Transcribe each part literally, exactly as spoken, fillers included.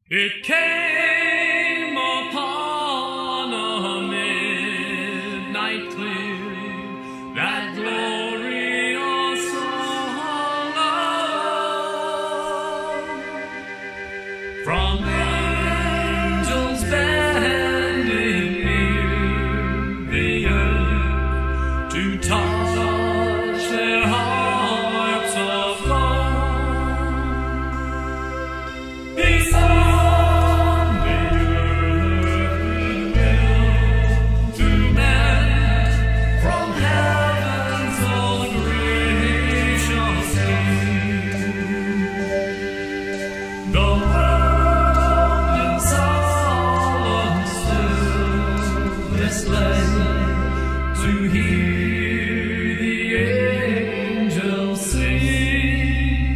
It came upon a midnight clear, that glorious song of love, from angels bending near the earth to touch their harps of gold. Peace to hear the angels sing,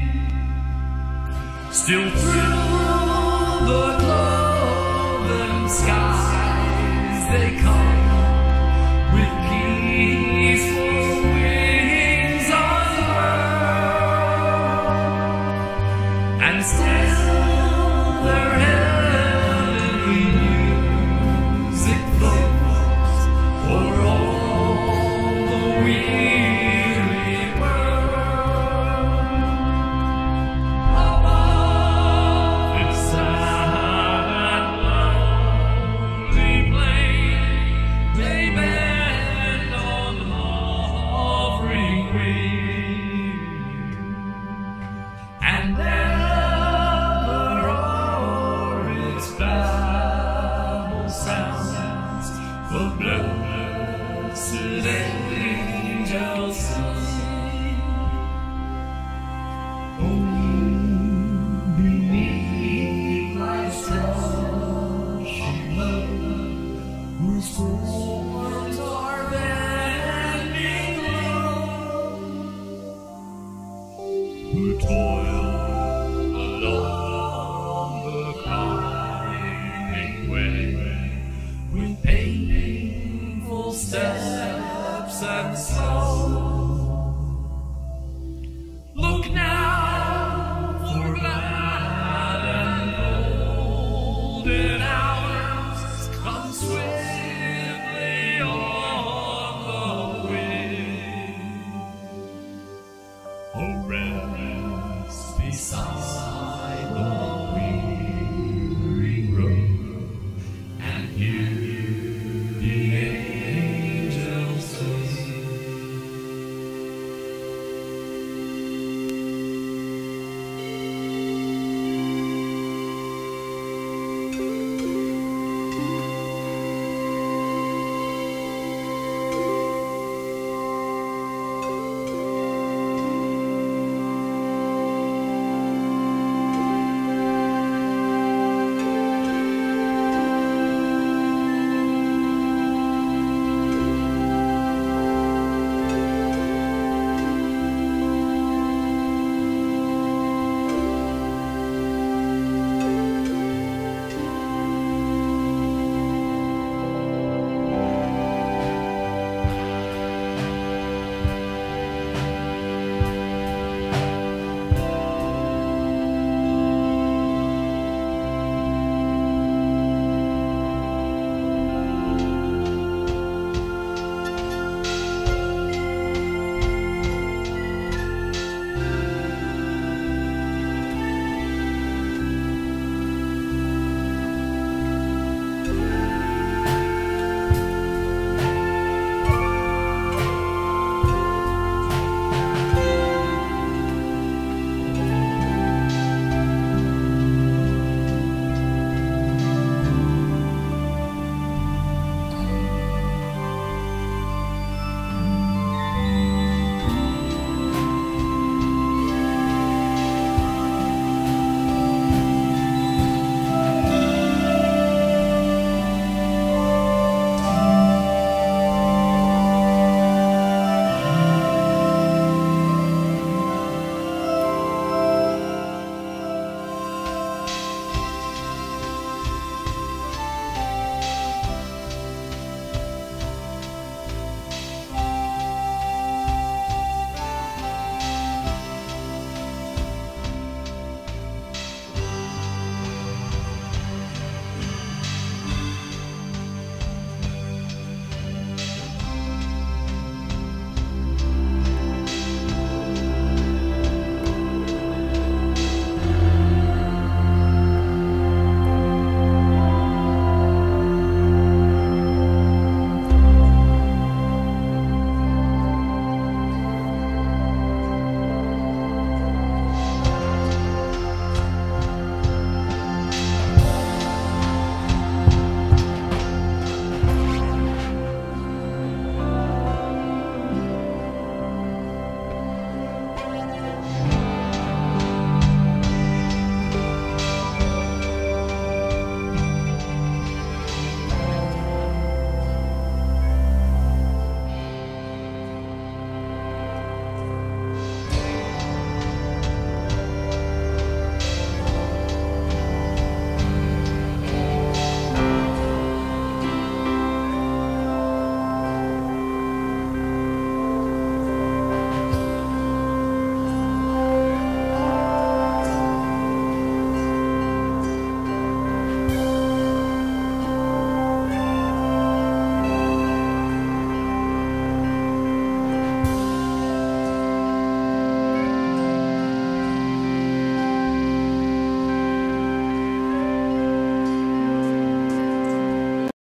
still through the cloven skies they come with peaceful wings unfurled, and still their heavenly music flows o'er all the weary world. Above this sad and lonely plain, they bend on hovering wing, and ever o'er its babble sounds the blessed